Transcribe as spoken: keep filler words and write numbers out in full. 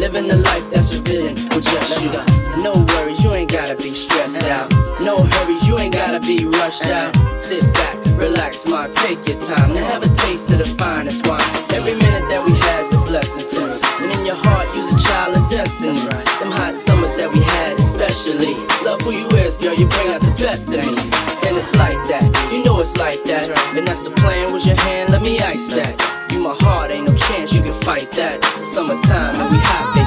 living the life that's forbidden with just you. No worries, you ain't gotta be stressed out. No hurries, you ain't gotta be rushed out. Sit back, relax, ma, take your time. Now have a taste of the finest wine. Every minute that we had's a blessing to us. And in your heart, you's a child of destiny. Them hot summers that we had especially. Love who you is, girl, you bring out the best in me. And it's like that, you know it's like that. And that's the plan, was your hand, let me ice that. You my heart, ain't no chance you can fight that. Summertime and we hot, baby.